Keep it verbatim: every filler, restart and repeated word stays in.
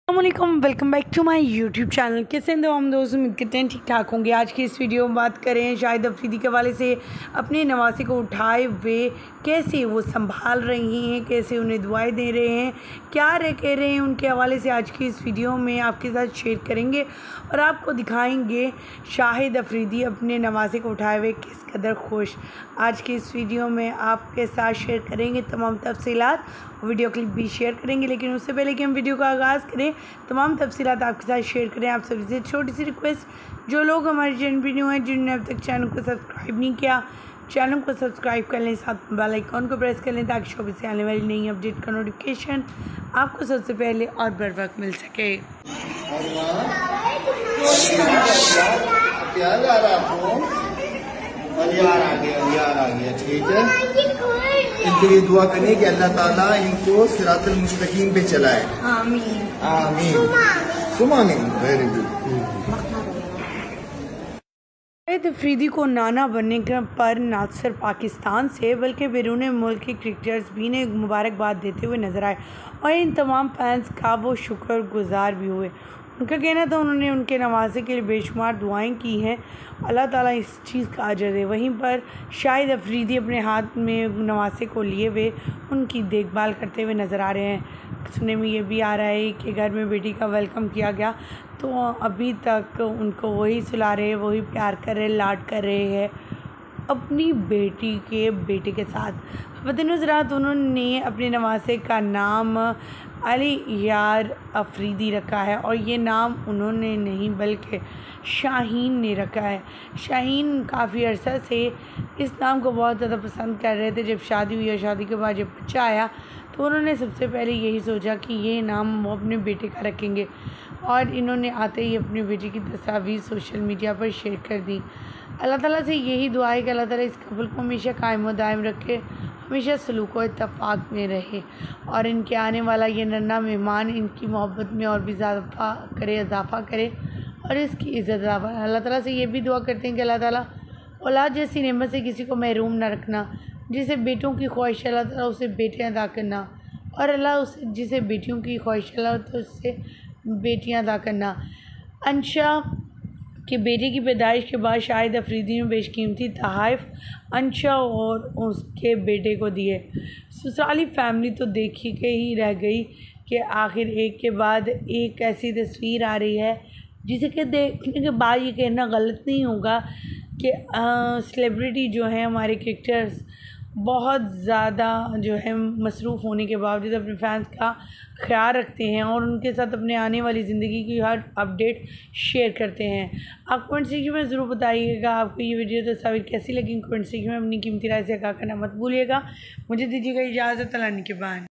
अस्सलामुअलैकुम, welcome back to my YouTube channel. कैसे हैं हम दोस्त, उम्मीद करते हैं ठीक ठाक होंगे। आज की इस वीडियो में बात करें शाहिद अफरीदी के हवाले से। अपने नवासे को उठाए हुए कैसे वो संभाल रही हैं, कैसे उन्हें दुआएं दे रहे हैं, क्या रह कह रहे हैं, उनके हवाले से आज की इस वीडियो में आपके साथ शेयर करेंगे और आपको दिखाएंगे शाहिद अफरीदी अपने नवासे को उठाए हुए किस कदर खुश। आज की इस वीडियो में आपके साथ शेयर करेंगे तमाम तफसीलात, वीडियो क्लिप भी शेयर करेंगे। लेकिन उससे पहले कि हम वीडियो का आगाज़ करें, तमाम तफसीलात आपके साथ शेयर करें, आप सभी से छोटी सी रिक्वेस्ट, जो लोग हमारे चैनल पर न्यू हैं, जिन्होंने अब तक चैनल को सब्सक्राइब नहीं किया, चैनल को सब्सक्राइब कर लें, साथ बेल आइकॉन को प्रेस कर लें ताकि शोबे से आने वाली नई अपडेट का नोटिफिकेशन आपको सबसे पहले और बर वक्त मिल सके। क्या ला रहा आपको? यार आ गया, यार आ गया, ठीक है। इनके लिए दुआ करें कि अल्लाह ताला इनको सिरातुल मुस्तकीम पे चलाए। आमीन आमीन सुमा आमीन। Very good. शाहिद अफरीदी को नाना बनने पर न सिर्फ पाकिस्तान से बल्कि बैरून मुल्क के क्रिकेटर्स भी ने मुबारकबाद देते हुए नजर आए और इन तमाम फैंस का वो शुक्रगुजार भी हुए। उनका कहना था उन्होंने उनके नवासे के लिए बेशुमार दुआएं की हैं, अल्लाह ताला इस चीज़ का अजर दे। वहीं पर शाहिद अफरीदी अपने हाथ में नवासे को लिए हुए उनकी देखभाल करते हुए नज़र आ रहे हैं। सुनने में ये भी आ रहा है कि घर में बेटी का वेलकम किया गया तो अभी तक उनको वही सुला रहे, वही प्यार कर रहे, लाड कर रहे हैं अपनी बेटी के बेटे के साथ। वतन हज़रात, उन्होंने अपने नवासे का नाम अली यार अफरीदी रखा है और ये नाम उन्होंने नहीं बल्कि शाहीन ने रखा है। शाहीन काफ़ी अर्सा से इस नाम को बहुत ज़्यादा पसंद कर रहे थे। जब शादी हुई और शादी के बाद जब बच्चा आया तो उन्होंने सबसे पहले यही सोचा कि ये नाम वो अपने बेटे का रखेंगे और इन्होंने आते ही अपनी बेटी की तस्वीर सोशल मीडिया पर शेयर कर दी। अल्लाह ताला से यही दुआ है कि अल्लाह ताला इस कपल को हमेशा कायम व दायम रखे, हमेशा सलूक व इत्तफाक में रहे और इनके आने वाला ये नन्हा मेहमान इनकी मोहब्बत में और भी ज़्यादा करे, इजाफ़ा करे और इसकी इज़्ज़त इजाफ़ा। अल्लाह ताला से ये भी दुआ करते हैं कि अल्लाह ताला औलाद जैसी नेमत से किसी को महरूम ना रखना। जिसे बेटों की ख्वाहिश अल्लाह ताला उसे बेटियाँ अदा करना और अल्लाह उसे जिसे बेटियों की ख्वाहिश अल्लाह तो उससे बेटियाँ अदा करना। अंशा कि बेटे की पैदाइश के बाद शाहिद अफरीदी ने बेशकीमती तोहफ़े अंशा और उसके बेटे को दिए। ससुराली फैमिली तो देखी के ही रह गई कि आखिर एक के बाद एक ऐसी तस्वीर आ रही है जिसे कि देखने के बाद ये कहना गलत नहीं होगा कि सेलिब्रिटी जो हैं, हमारे क्रिकेटर्स बहुत ज़्यादा जो है मसरूफ़ होने के बावजूद अपने फैंस का ख्याल रखते हैं और उनके साथ अपने आने वाली ज़िंदगी की हर अपडेट शेयर करते हैं। आप कमेंट सेक्शन में ज़रूर बताइएगा आपको ये वीडियो तस्वीर कैसी लगी। कमेंट सेक्शन में अपनी कीमती राय से आगाह करना मत भूलिएगा। मुझे दीजिएगा इजाज़त, अल्लाह के बाद।